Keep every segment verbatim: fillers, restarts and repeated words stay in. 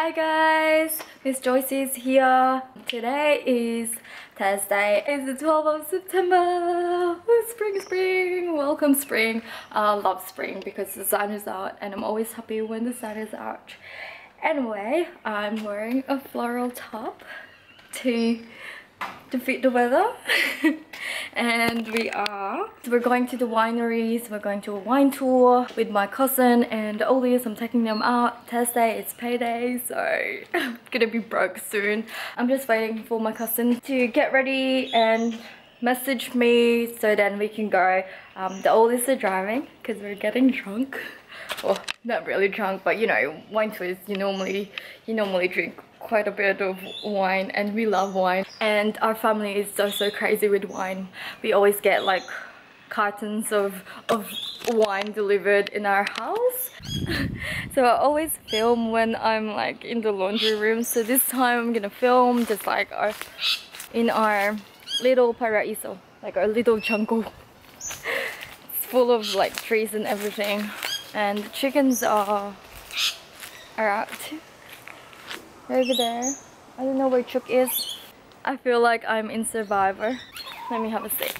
Hi guys, Miss Joyce is here. Today is Thursday. It's the twelfth of September. Oh, spring, spring. Welcome spring. I love spring because the sun is out and I'm always happy when the sun is out. Anyway, I'm wearing a floral top to to fit the weather. And we are so we're going to the wineries. We're going to a wine tour with my cousin and the oldies. I'm taking them out. Thursday it's payday, so I'm gonna be broke soon. I'm just waiting for my cousin to get ready and message me so then we can go. Um, the oldies are driving because we're getting drunk. Well, not really drunk, but you know, wine tours, you normally you normally drink quite a bit of wine, and we love wine, and our family is so so crazy with wine. We always get like cartons of of wine delivered in our house. So I always film when I'm like in the laundry room, so this time I'm gonna film just like our in our little paraiso, like our little jungle. It's full of like trees and everything, and the chickens are are out over there. I don't know where Chook is. I feel like I'm in Survivor. Let me have a seat.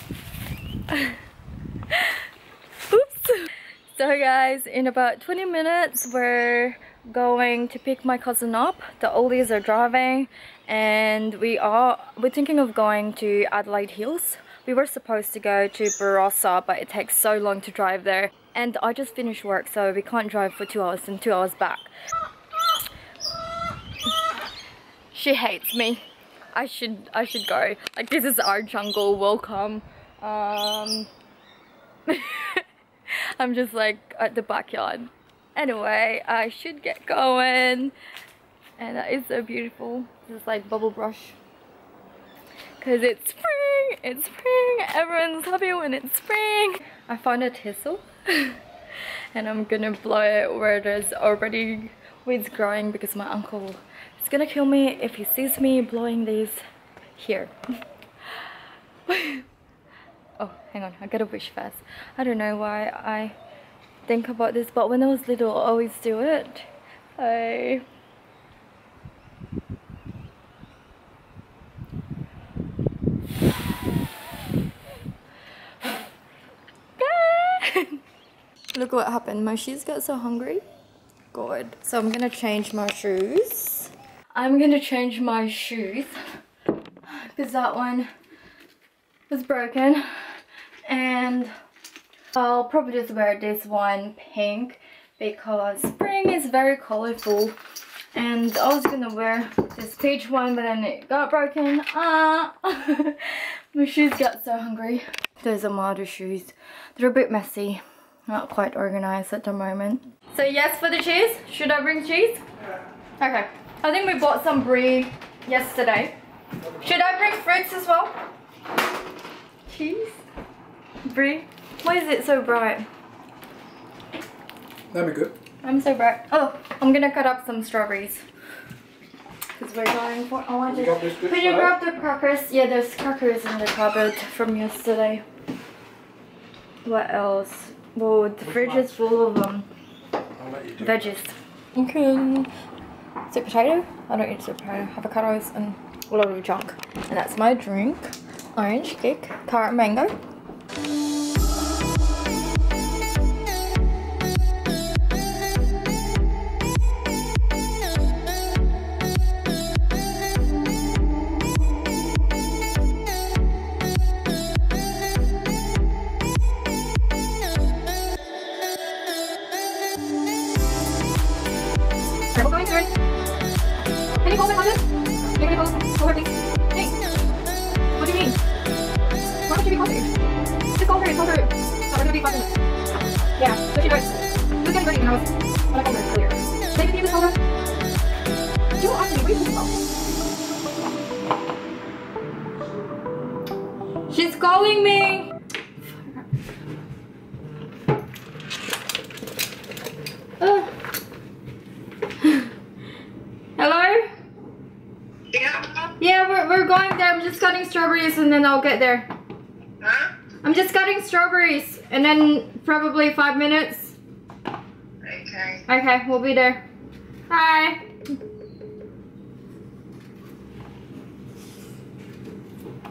Oops. So guys, in about twenty minutes we're going to pick my cousin up. The oldies are driving, and we are we're thinking of going to Adelaide Hills. We were supposed to go to Barossa, but it takes so long to drive there, and I just finished work, so we can't drive for two hours and two hours back. She hates me. I should I should go. Like, this is our jungle. Welcome. Um, I'm just like at the backyard. Anyway, I should get going. And that is so beautiful. This is like bubble brush. Cause it's spring. It's spring. Everyone's happy when it's spring. I found a thistle. And I'm gonna blow it where there's already weeds growing because my uncle is gonna kill me if he sees me blowing these here. Oh, hang on, I gotta wish fast. I don't know why I think about this, but when I was little I always do it. I Look what happened. My shoes got so hungry. Good. So I'm gonna change my shoes. I'm gonna change my shoes because that one was broken, and I'll probably just wear this one pink because spring is very colorful. And I was gonna wear this peach one, but then it got broken. Ah, my shoes got so hungry. Those are my other shoes. They're a bit messy. Not quite organized at the moment. So yes for the cheese. Should I bring cheese? Yeah. Okay. I think we bought some brie yesterday. Should I bring fruits as well? Cheese? Brie? Why is it so bright? That'd be good. I'm so bright. Oh, I'm gonna cut up some strawberries. Because we're going for... I want to... Could you grab the crackers? Yeah, there's crackers in the cupboard from yesterday. What else? Well, the fridge is full of um, veggies. Okay. Sweet potato? I don't eat sweet potato. Avocados and a lot of junk. And that's my drink. Orange cake, carrot mango. We're going through. Can you hold my cousin? Can you hold, hold her please? Hey! What do you mean? Why would you be positive? Just hold her, hold her. So we're gonna be positive. Yeah, so she does. Who's getting ready in the house? I want to hold her clear. Maybe can you just hold her? You will actually wait for yourself. She's calling me! Uh. Hello? Yeah. Yeah, we're, we're going there. I'm just cutting strawberries and then I'll get there. Huh? I'm just cutting strawberries and then probably five minutes. Okay. Okay, we'll be there. Hi.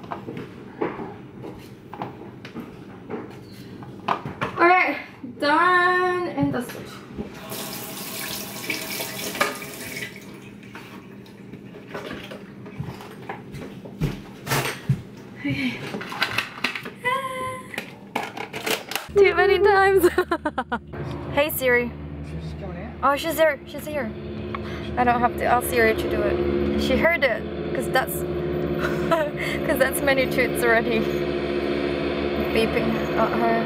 Alright, done and dusted. Okay. Too many times. Hey Siri. She's coming out. Oh, she's here. She's here. I don't have to ask Siri to do it. She heard it, because that's because that's many toots already. Beeping at her.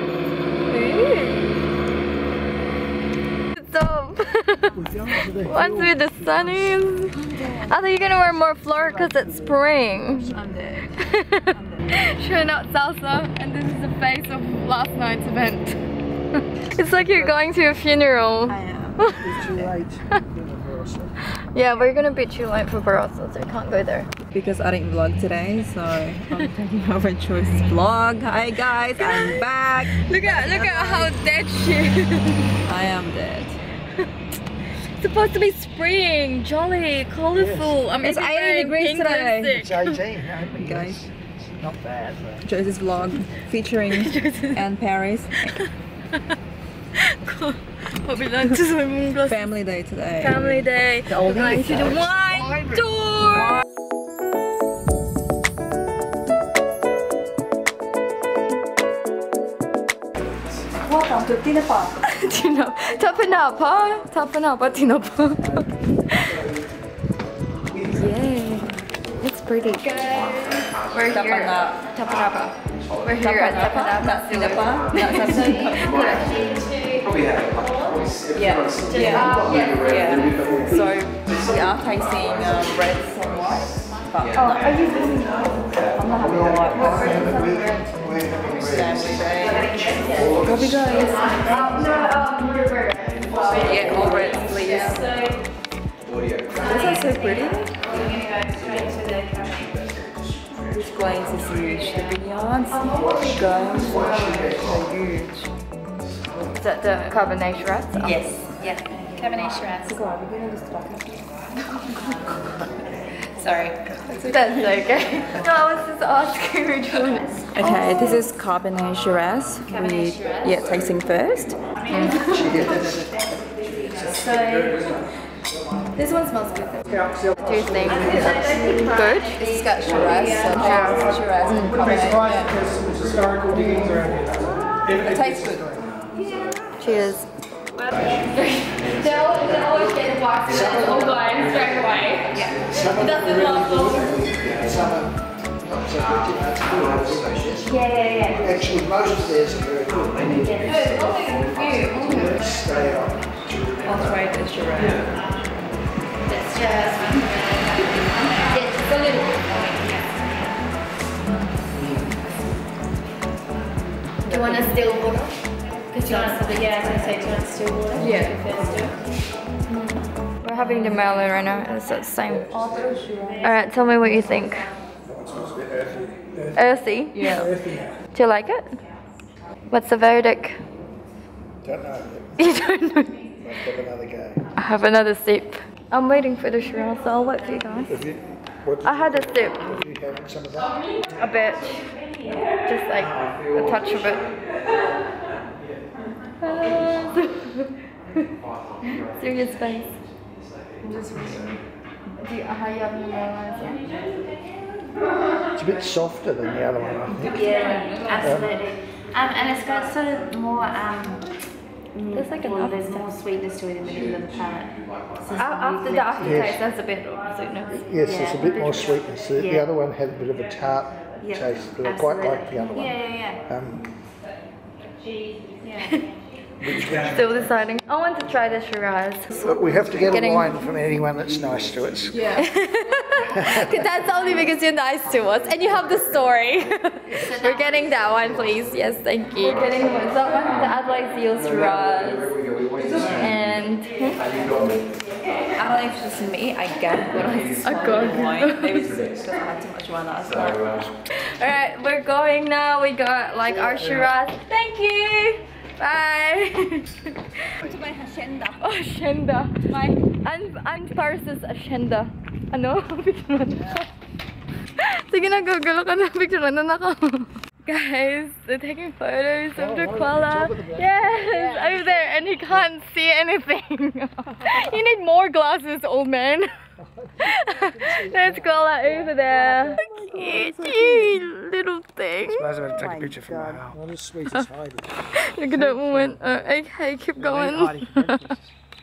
Stop. Once with the sunnies. I thought you're gonna wear more floor because it's spring. I'm dead. I'm dead. Sure, not salsa, and this is the face of last night's event. It's like you're going to a funeral. I am. It's too late. Yeah, we're gonna be too late for Barossa, so I can't go there. Because I didn't vlog today, so I'm taking over Joyce's vlog. Hi guys, I'm back. Look at look at how dead she is. I am dead. It's supposed to be spring, jolly, colourful. I'm It's eighty wearing degrees pink today. lipstick. It's eighteen, no, but Guys. it's not bad. But Joyce's vlog featuring Anne Paris. Family day today. Family day. We're going to the wine tour. Welcome to Tina Park. Tina, toppen up, huh? Toppen up, at Tina Park. Yay. It's pretty. Guys, we're here. Toppen up. We're here at Toppen Up. Not Tina Park. Not Probably have like Yeah. yeah. Yeah. Yeah. Yeah. So we are tasting um, reds and whites. But Oh, are you doing I'm not having a white one. Family day. Go be guys. Yeah, all reds please. This is so pretty. This glaze is huge. The vineyards, guys, are huge. Is that the Cabernet Shiraz? Yes. Yeah, Cabernet Shiraz. Sorry. That's okay. No, I was just asking which one. Okay, this is Cabernet Shiraz. We yeah, tasting first. This one smells good. Do you think it's good? This has got Shiraz, so Shiraz, Shiraz and Cabernet. Yeah. It tastes good. Cheers. They'll, they'll always get the box and then all wine straight away. Yeah. It doesn't last long. Yeah, yeah, yeah. actually, most of theirs are very good. They need Good, only a few. stay up. I'll try the Shiraz. It's just, yeah, just a little bit. Do you want a still water? Because you want to, Yeah, I was going to say, do you want still water? Yeah. We're having the melon right now. It's the same. Alright, tell me what you think. Earthy? Yeah. Do you like it? What's the verdict? Don't know. You don't know. Let's have another go. I have another sip. I'm waiting for the Shiraz, so I'll wait for you guys. Have you, what did I had a sip. you have some of that? A bit. Just like a touch of it. Serious face. Do you, how you having the melon? It's a bit softer than the other one, I think. Yeah, absolutely. Um, and it's got sort of more, um, There's like an well, there's aftertaste. more sweetness to it in the middle of the palate. So A- After the aftertaste, Yes. that's a bit of sweetness. Yes, Yeah. there's a bit more sweetness. The, the Yeah. other one had a bit of a tart Yeah, taste, but I quite like the other absolutely. one. Yeah, yeah, Um, yeah. yeah. Still deciding. I want to try the Shiraz. but we have to get Getting- a wine from anyone that's nice to us. That's only because you're nice to us and you have the story. We're getting that one, please. Yes, thank you. Getting what's that one? The Adelaide Seal Shiraz. And I don't know if it's just me, I gagged when I saw gagged. the wine. Maybe it's because I had too much wine last night. alright, we're going now. We got like our Shiraz. Thank you. Bye. To my hacienda. Oh, Hacienda. My Anne Anne Paris's Hacienda. Ano? Sige Sige na, go. Gulo ka na. Picture na ako. Guys, they're taking photos of Oh, the right, koala. top of the bed. Yes, over there, and he can't see anything. You need more glasses, old man. There's koala over there. Cute, you little thing. I suppose I better take a picture for my house. Not as sweet as Heidi. Look at that woman. Oh, okay, keep going. Heidi for breakfast.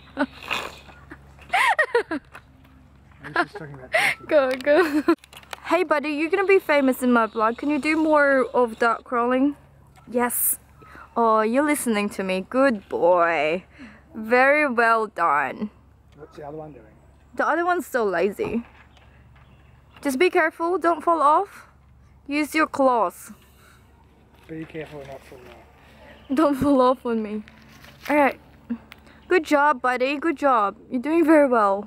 I'm just talking about turkey. Go, go. Hey buddy, you're gonna be famous in my vlog. Can you do more of duck crawling? Yes. Oh, you're listening to me. Good boy. Very well done. What's the other one doing? The other one's still lazy. Just be careful, don't fall off. Use your claws. Be careful not falling off. Don't fall off on me. Alright. Good job, buddy. Good job. You're doing very well.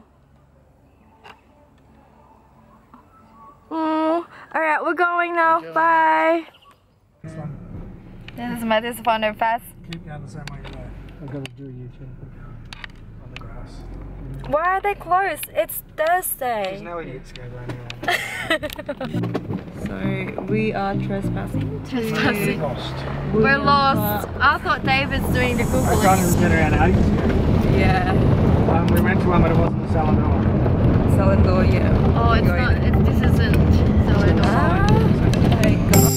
Mm. Alright, we're going now. Bye. This one. This is my disappointed fast. Keep going the same way you go. I've got to do a U-turn on the grass. Why are they closed? It's Thursday. There's no idiots go running around. So we are trespassing. Trespassing. Lost. We're lost. I thought David's doing the I can't Googling. even get around ages ago. Yeah. Um, we went to one, but it wasn't the salon door. Salvador, yeah. Oh, it's not. It, this isn't. So I don't know. There you go.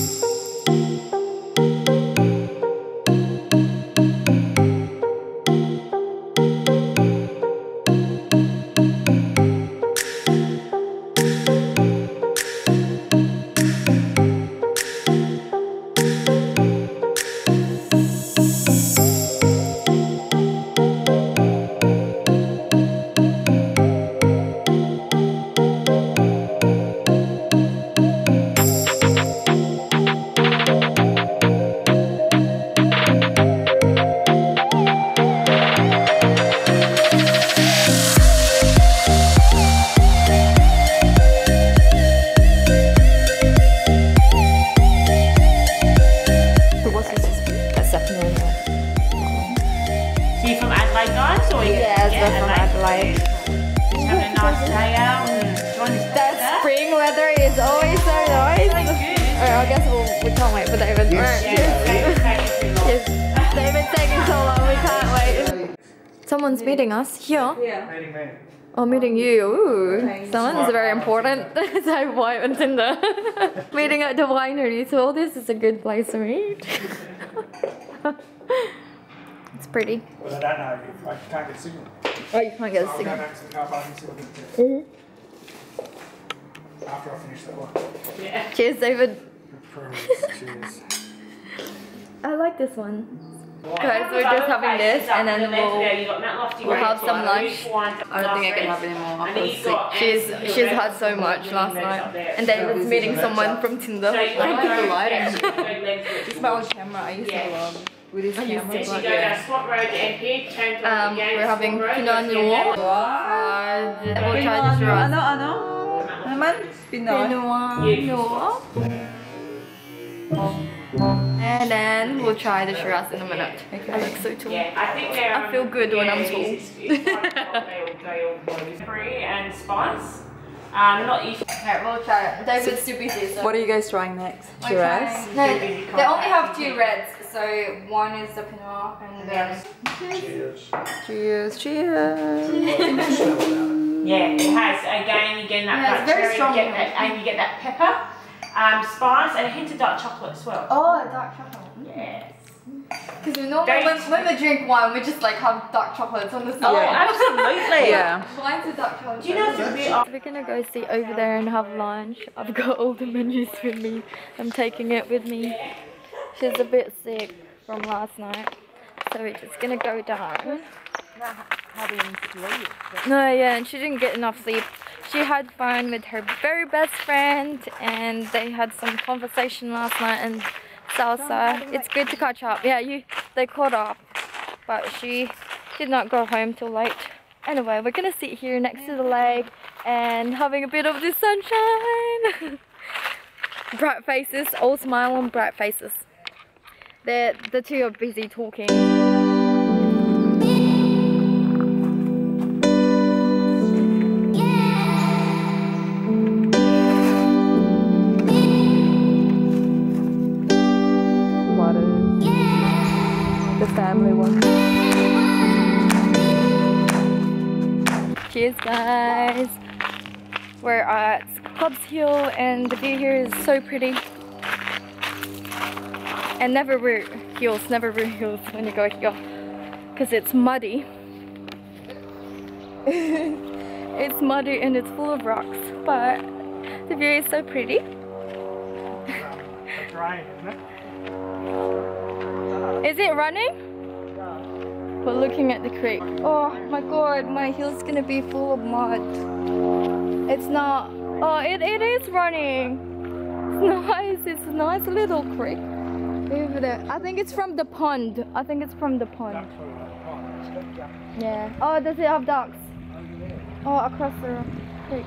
So you're from Adelaide, guys? Or you Yes, we're from Adelaide. Just having a nice day out and enjoying the That spring weather is always so nice. Alright, I guess we'll, we can't wait for David. Alright, cheers. Yes. David's taking so long, we can't wait. Someone's meeting us here. Meeting me. Oh, meeting you. Ooh, someone's very important. So wife and Tinder. Meeting at the winery. So this is a good place to meet. It's pretty. Well, I don't know if I can't get signal. Oh, you can't get a I'll go signal. back to the car park and see what I can do. After I finish that one. Cheers, David. Cheers. I like this one. Guys, we're just having this and then we'll, we'll have some lunch. I don't think I can have any more. I feel sick. She's she's had so much last night. And David's meeting someone from Tinder. I like the lighting. This is my old camera. I used to love with this camera. So you But go down yeah. Swap Road to M P, turn to Um, again, we're having Swap Road, Pinot just Noir. go Uh, we'll try the Shiraz. Ano, ano? Naman? Pinot. Pinot Noir. And then we'll try the Shiraz in a minute. I look so tall. Yeah, I think they're. I feel good when I'm yeah, tall. it's- it's quite hot, they all- they all go. Free and spice. Um, not easy. Okay, we'll try it. David's too busy, so. What are you guys trying next? Okay. Shiraz? No, they only have two reds, so one is the Pinot and then. Cheers. Cheers, cheers. Yeah, it has. Again, you get that Yeah, black it's very cherry, strong. you get that, and you get that pepper, um, spice, and a hint of dark chocolate as well. Oh, dark chocolate. Yes. Because we normally, Very when, when we drink wine, we just like have dark chocolates on the side. Oh, absolutely. Yeah. Wine's a dark chocolate. Do you know it's a bit of We're gonna go sit over there and have lunch. I've got all the menus with me. I'm taking it with me. She's a bit sick from last night, so we're just gonna go down. Having sleep. No, yeah, and she didn't get enough sleep. She had fun with her very best friend, and they had some conversation last night and salsa. It's good to catch up. Yeah, you they caught up, but she did not go home till late. Anyway, we're gonna sit here next to the lake and having a bit of the sunshine. Bright faces, all smile on bright faces. They're, the two are busy talking. family one. Cheers guys! We're at Cobbs Hill and the view here is so pretty. And never wear heels, never wear heels when you go here because it's muddy. It's muddy and it's full of rocks, but the view is so pretty. Dry, isn't it? Is it running? We're looking at the creek. Oh my god, my heel's gonna be full of mud. It's not. Oh, it, it is running. It's nice. It's a nice little creek over there. I think it's from the pond. I think it's from the pond. Yeah. Oh, does it have ducks? Oh, across the creek.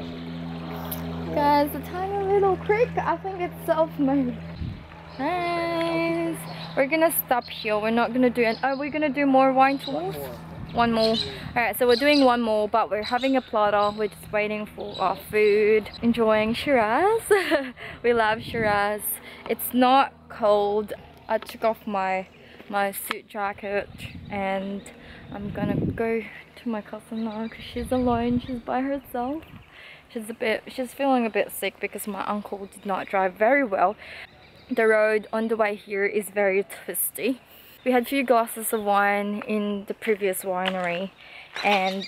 Guys, a tiny little creek. I think it's self-made. Nice. We're gonna stop here. We're not gonna do it. Are we gonna do more wine tours? One more. Alright, so we're doing one more, but we're having a platter. We're just waiting for our food. Enjoying Shiraz. We love Shiraz. It's not cold. I took off my my suit jacket and I'm gonna go to my cousin now because she's alone. She's by herself. She's a bit, she's feeling a bit sick because my uncle did not drive very well. The road on the way here is very twisty. We had a few glasses of wine in the previous winery and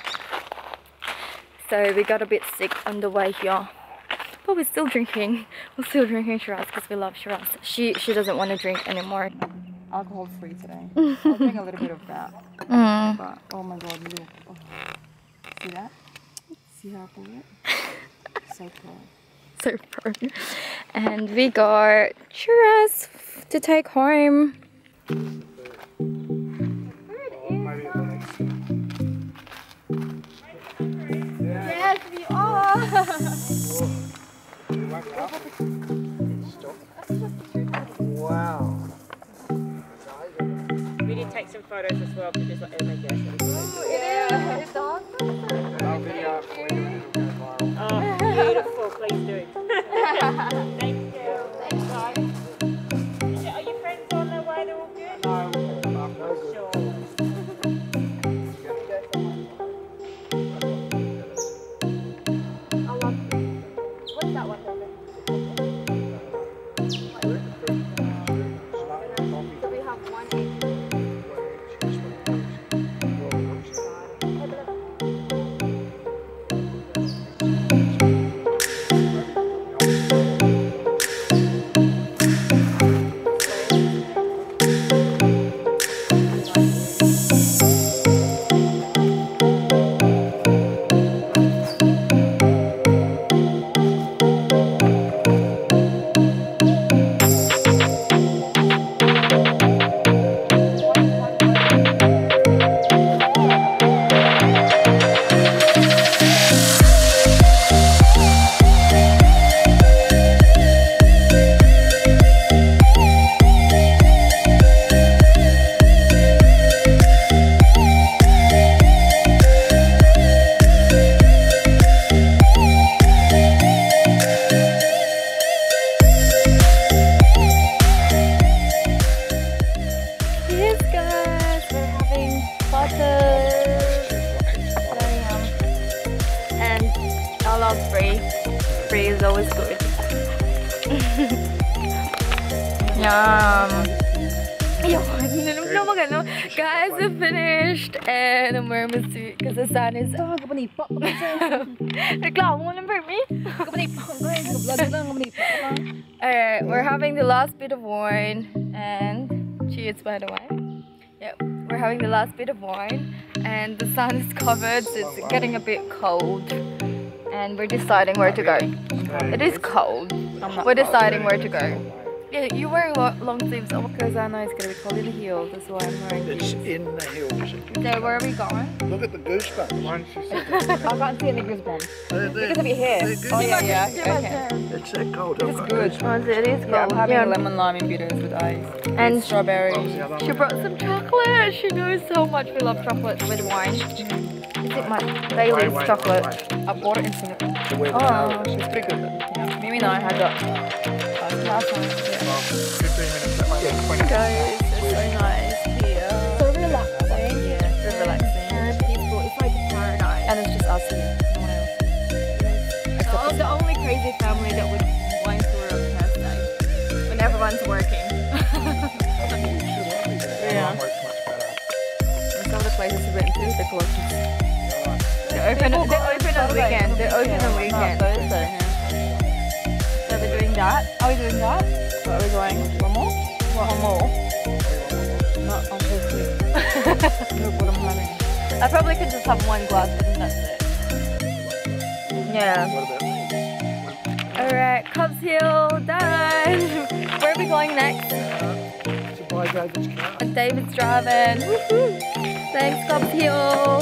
so we got a bit sick on the way here. But we're still drinking. We're still drinking Shiraz because we love Shiraz. She she doesn't want to drink anymore. Alcohol free today. I'll drink a little bit of that. Mm. But oh my god, look. Oh. See that? See how cool it? So cool. So pro. And we got Shiraz to take home. Yes, we are. Wow. We did take some photos as well because like, it'll make it actually good. Yeah, it's awesome. Oh, beautiful. Please do. Thank you. Thanks, guys. Are your friends on their way? They're all good? Sure. I love it. What's that one? So we have one egg. Free. Free is always good. Yum. Guys, we finished and I'm wearing my suit because the sun is. Alright, we're having the last bit of wine and cheers, by the way. Yep, we're having the last bit of wine and the sun is covered, so it's getting a bit cold. And we're deciding where to go. It is cold. We're deciding where to go. Yeah, you're wearing lo long sleeves because I know it's gonna be cold in the heels. That's why I'm wearing It's these. in the hills. So where are we going? Look at the goosebumps. I can't see any goosebumps. They're, they're, Because of your hair. they're Oh yeah, goosebumps. yeah, okay. It's that cold. It's good. Oh, it is cold. Yeah, I'm having Yeah. a lemon lime and bitters with ice. And Strawberry. she brought some chocolate. She knows how much we love chocolate with wine. Is it my Bailey's chocolate? I bought it in Singapore. Oh, It's pretty good. Yeah. Mimi and I had that uh, last time. Yeah. fifteen minutes, that might be twenty. guys, it's so nice here. one's working. Yeah. Works much better. Some of the places we've been to, the collections. They're open, they're open on the weekend. They're open on the weekend. So we're doing that. Are we doing that? Where are we going? One more? One more. Not on this. Look what I'm having. I probably could just have one glass and that's it. Yeah. Alright, Cobbs Hill, done. Where are we going next? To buy David's car. David's driving. Woohoo! Thanks, Cobbs Hill.